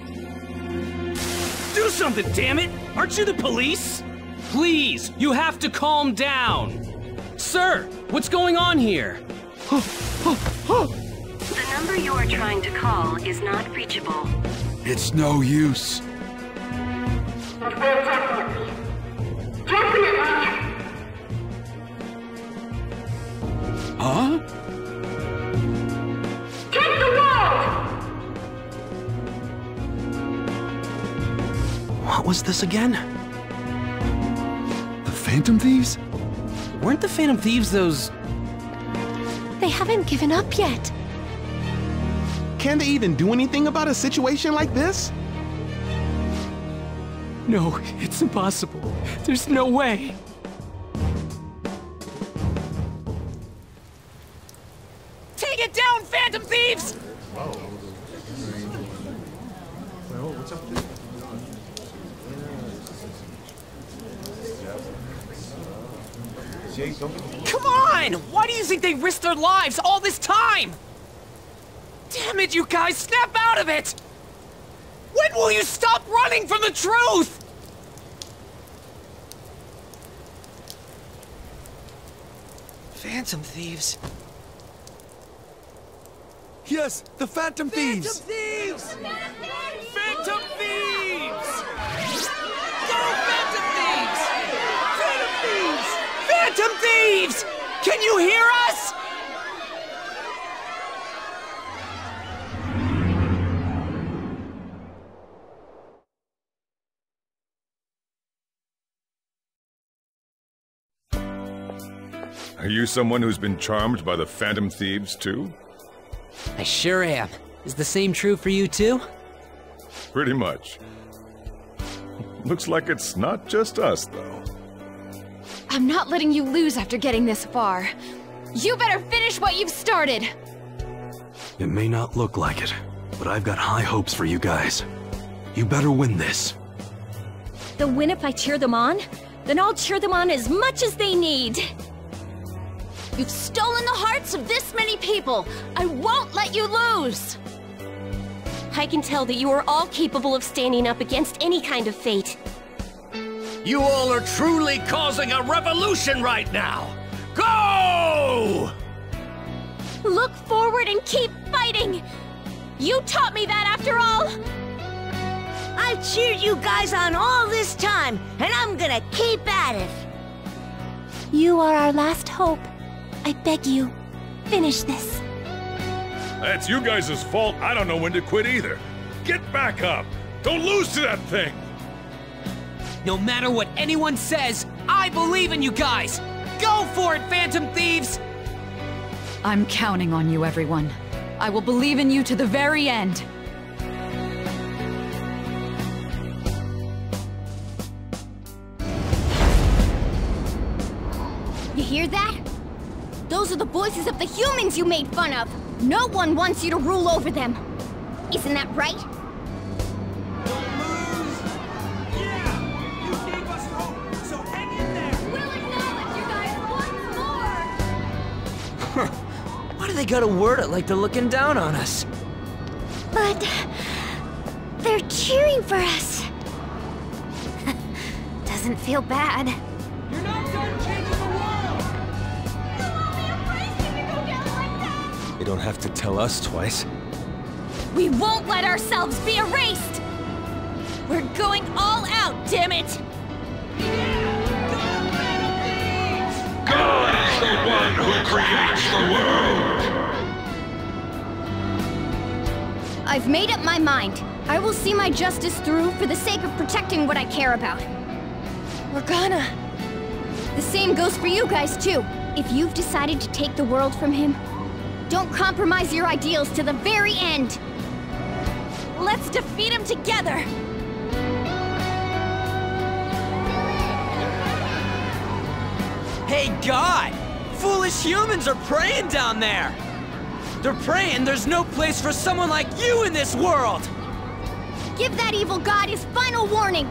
Do something, damn it! Aren't you the police? Please, you have to calm down. Sir, what's going on here? The number you are trying to call is not reachable. It's no use. Definitely. Huh? Take the world! What was this again? The Phantom Thieves? Weren't the Phantom Thieves those... They haven't given up yet. Can they even do anything about a situation like this? No, it's impossible. There's no way. Take it down, Phantom Thieves! Come on! Why do you think they risked their lives all this time? Damn it, you guys! Snap out of it! When will you stop running from the truth? Phantom Thieves. Yes, the Phantom Thieves! Thieves! Phantom Thieves! Go, Phantom Thieves! Phantom Thieves! Phantom Thieves! Can you hear us? Are you someone who's been charmed by the Phantom Thieves, too? I sure am. Is the same true for you, too? Pretty much. Looks like it's not just us, though. I'm not letting you lose after getting this far. You better finish what you've started! It may not look like it, but I've got high hopes for you guys. You better win this. They'll win if I cheer them on? Then I'll cheer them on as much as they need. You've stolen the hearts of this many people! I won't let you lose! I can tell that you are all capable of standing up against any kind of fate. You all are truly causing a revolution right now! Go! Look forward and keep fighting! You taught me that after all! I've cheered you guys on all this time, and I'm gonna keep at it! You are our last hope. I beg you, finish this. That's you guys' fault. I don't know when to quit either. Get back up! Don't lose to that thing! No matter what anyone says, I believe in you guys! Go for it, Phantom Thieves! I'm counting on you, everyone. I will believe in you to the very end. You hear that? Those are the voices of the humans you made fun of! No one wants you to rule over them! Isn't that right? Why do they gotta word it like they're looking down on us? But... they're cheering for us. Doesn't feel bad. You're not done changing the world! You don't have to tell us twice. We won't let ourselves be erased! We're going all out, damn it! God is the one who creates the world! I've made up my mind. I will see my justice through for the sake of protecting what I care about. Morgana! The same goes for you guys, too. If you've decided to take the world from him, don't compromise your ideals to the very end. Let's defeat him together! Hey, God! Foolish humans are praying down there! They're praying there's no place for someone like you in this world! Give that evil god his final warning!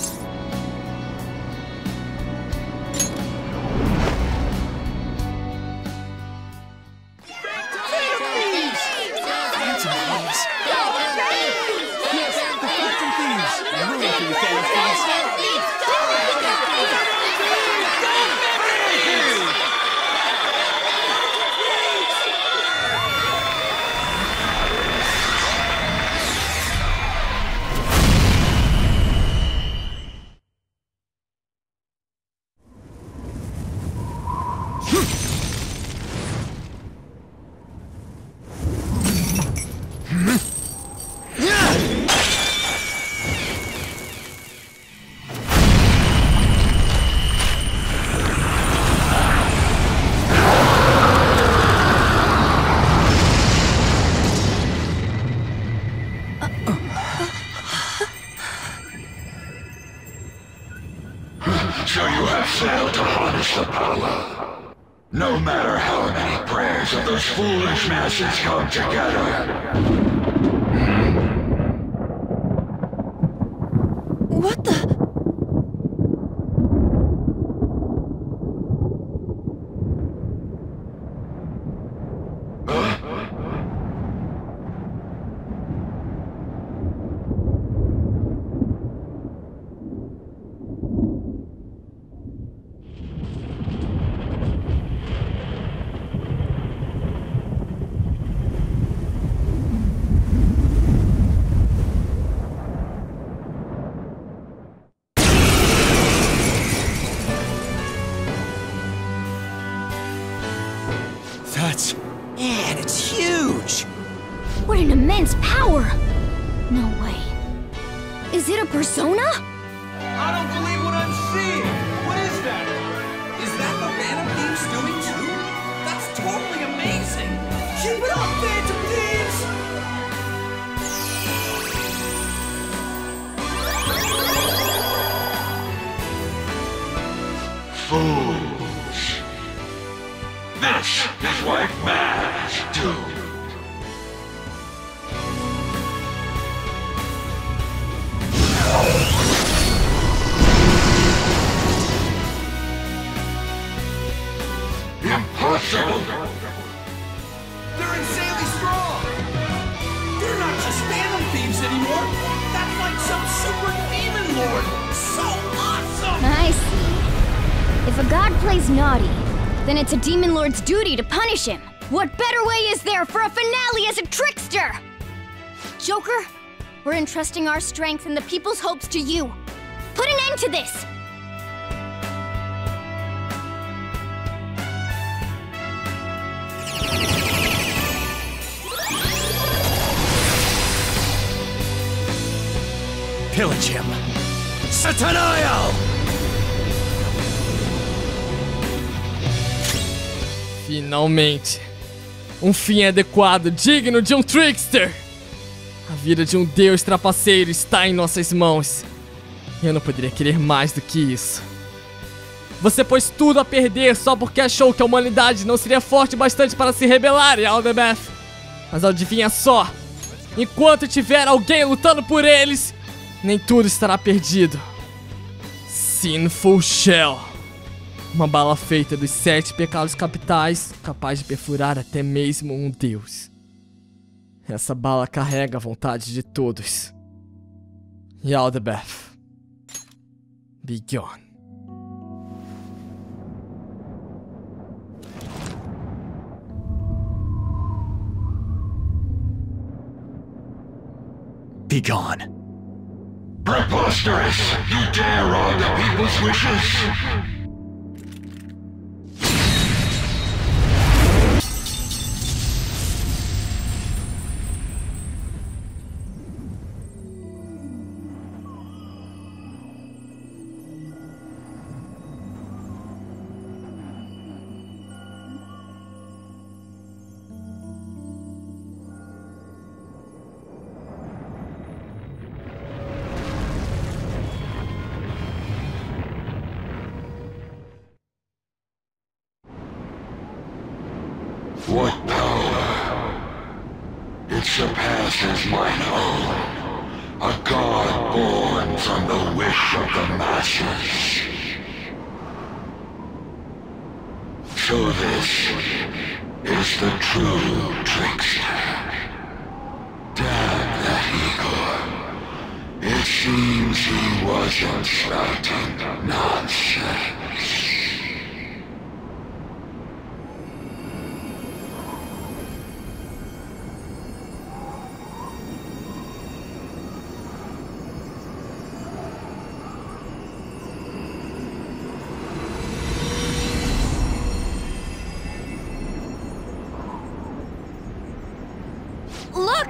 So you have failed to harness the power. No matter how many prayers of those foolish masses come together. What the? Man, it's huge! What an immense power! No way. Is it a persona? I don't believe what I'm seeing! What is that? Is that what Phantom Thieves doing too? That's totally amazing! Keep it up, Phantom Thieves! Fools! This is what mad do. Impossible! They're insanely strong! They're not just Phantom Thieves anymore! That's like some super demon lord! So awesome! I see. If a god plays naughty, then it's a demon lord's duty to punish him. What better way is there for a finale as a trickster? Joker, we're entrusting our strength and the people's hopes to you. Put an end to this! Pillage him! Satanael! Finalmente, um fim adequado, digno de um trickster. A vida de um deus trapaceiro está em nossas mãos. Eu não poderia querer mais do que isso. Você pôs tudo a perder só porque achou que a humanidade não seria forte bastante para se rebelar, Yaldabaoth. Mas adivinha só, enquanto tiver alguém lutando por eles, nem tudo estará perdido. Sinful Shell. Uma bala feita dos 7 pecados capitais, capaz de perfurar até mesmo um deus. Essa bala carrega a vontade de todos. Yaldabaoth. Be gone. Be gone. Preposterous! You dare wrong the people's wishes? What power? It surpasses mine own. A god born from the wish of the masses. So this is the true trickster. Damn that Igor. It seems he wasn't spouting nonsense. Look!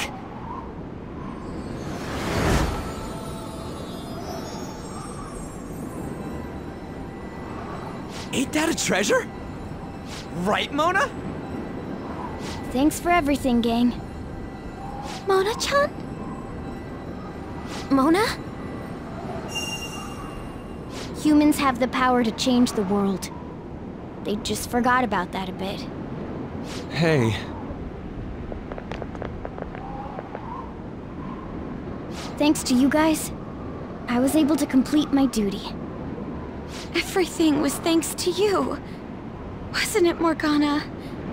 Ain't that a treasure? Right, Mona? Thanks for everything, gang. Mona-chan? Mona? Humans have the power to change the world. They just forgot about that a bit. Hey. Thanks to you guys, I was able to complete my duty. Everything was thanks to you. Wasn't it, Morgana?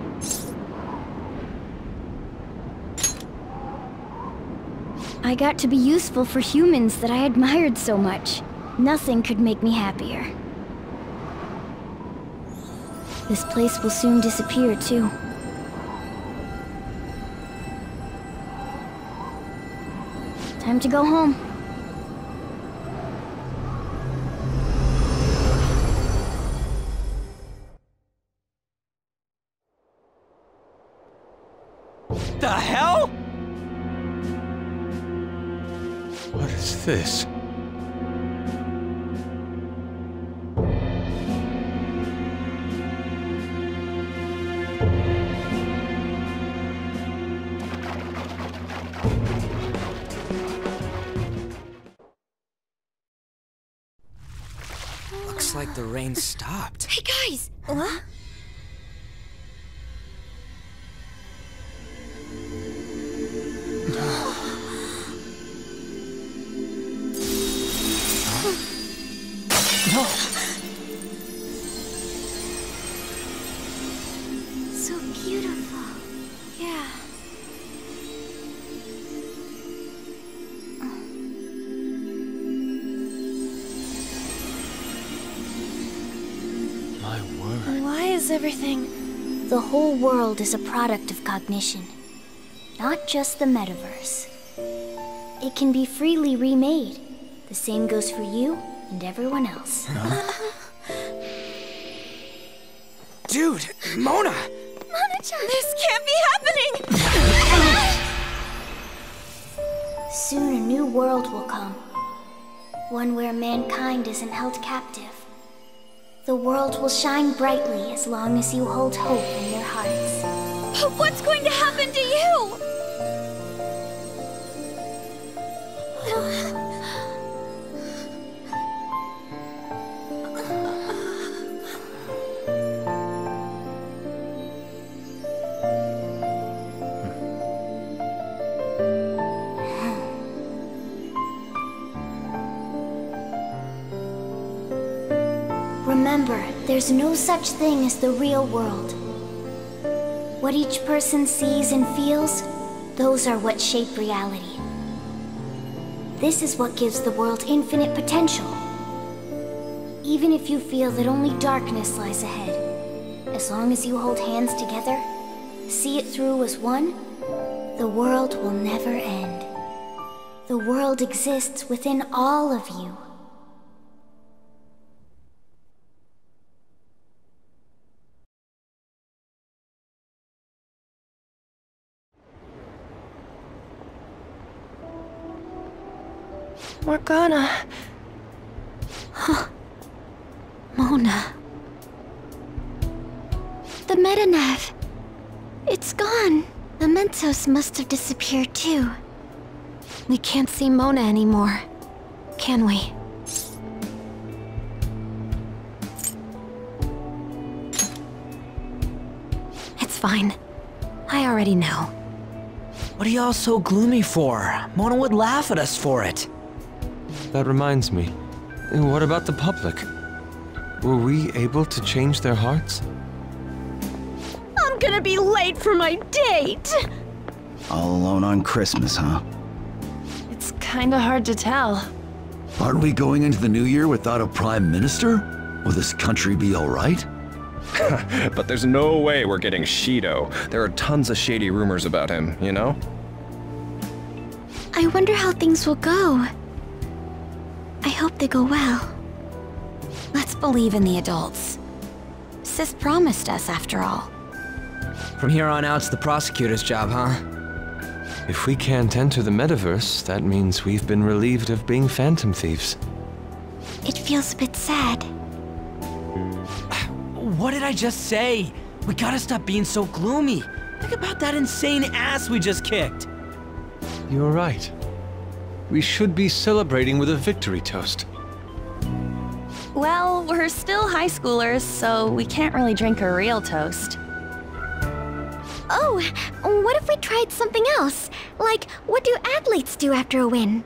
I got to be useful for humans that I admired so much. Nothing could make me happier. This place will soon disappear, too. Time to go home. The hell? What is this? Looks like the rain stopped. Hey guys! What? So beautiful. Yeah. My word. Why is everything... The whole world is a product of cognition, not just the metaverse. It can be freely remade. The same goes for you and everyone else. Dude, Mona! Mona-chan! This can't be happening! Soon a new world will come. One where mankind isn't held captive. The world will shine brightly as long as you hold hope in your hearts. But what's going to happen to you? Remember, there's no such thing as the real world. What each person sees and feels, those are what shape reality. This is what gives the world infinite potential. Even if you feel that only darkness lies ahead, as long as you hold hands together, see it through as one, the world will never end. The world exists within all of you. Morgana. Huh. Mona. The Metanav. It's gone. The Mentos must have disappeared too. We can't see Mona anymore, can we? It's fine. I already know. What are y'all so gloomy for? Mona would laugh at us for it. That reminds me. What about the public? Were we able to change their hearts? I'm gonna be late for my date! All alone on Christmas, huh? It's kinda hard to tell. Aren't we going into the new year without a prime minister? Will this country be alright? But there's no way we're getting Shido. There are tons of shady rumors about him, you know? I wonder how things will go. I hope they go well. Let's believe in the adults. Sis promised us, after all. From here on out, it's the prosecutor's job, huh? If we can't enter the metaverse, that means we've been relieved of being phantom thieves. It feels a bit sad. What did I just say? We gotta stop being so gloomy. Think about that insane ass we just kicked. You're right. We should be celebrating with a victory toast. Well, we're still high schoolers, so we can't really drink a real toast. Oh, what if we tried something else? Like, what do athletes do after a win?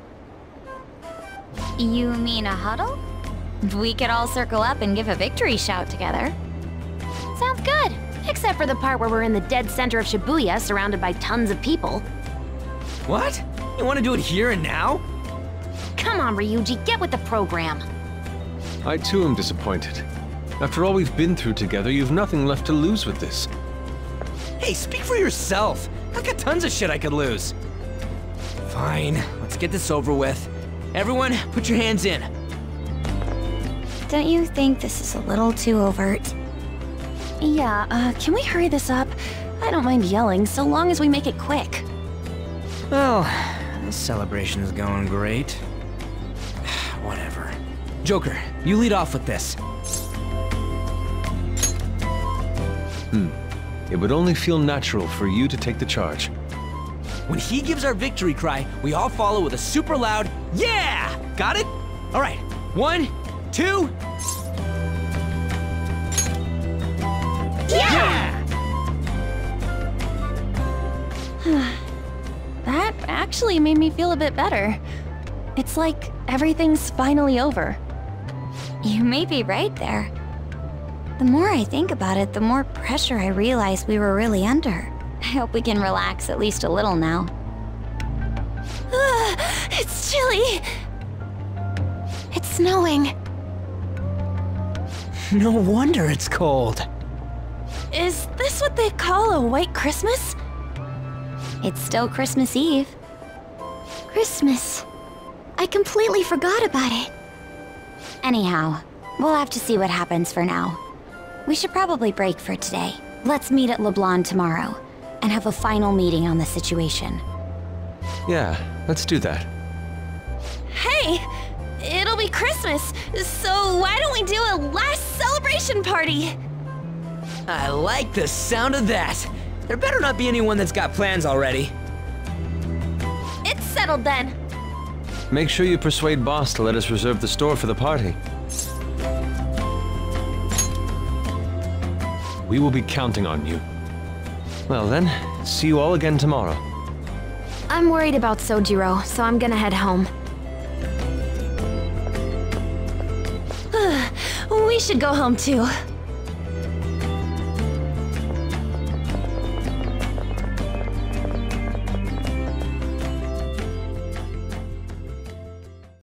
You mean a huddle? We could all circle up and give a victory shout together. Sounds good. Except for the part where we're in the dead center of Shibuya, surrounded by tons of people. What? You want to do it here and now? Come on, Ryuji, get with the program. I too am disappointed. After all we've been through together, you've nothing left to lose with this. Hey, speak for yourself. I've got tons of shit I could lose. Fine, let's get this over with. Everyone, put your hands in. Don't you think this is a little too overt? Yeah, can we hurry this up? I don't mind yelling, so long as we make it quick. Well, this celebration is going great. Whatever. Joker, you lead off with this. It would only feel natural for you to take the charge. When he gives our victory cry, we all follow with a super loud, yeah! Got it? All right, 1, 2... Yeah! That actually made me feel a bit better. It's like everything's finally over. You may be right there. The more I think about it, the more pressure I realize we were really under. I hope we can relax at least a little now. It's chilly! It's snowing. No wonder it's cold. Is this what they call a white Christmas? It's still Christmas Eve. Christmas. I completely forgot about it. Anyhow, we'll have to see what happens for now. We should probably break for today. Let's meet at LeBlanc tomorrow and have a final meeting on the situation. Yeah, let's do that. Hey! It'll be Christmas, so why don't we do a last celebration party? I like the sound of that. There better not be anyone that's got plans already. It's settled then. Make sure you persuade Boss to let us reserve the store for the party. We will be counting on you. Well then, see you all again tomorrow. I'm worried about Sojiro, so I'm gonna head home. We should go home too.